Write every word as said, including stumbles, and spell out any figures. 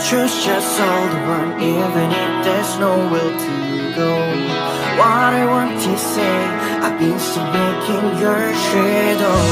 choose just all the one, even if there's nowhere to go. What I want to say, I've been still making your shadow.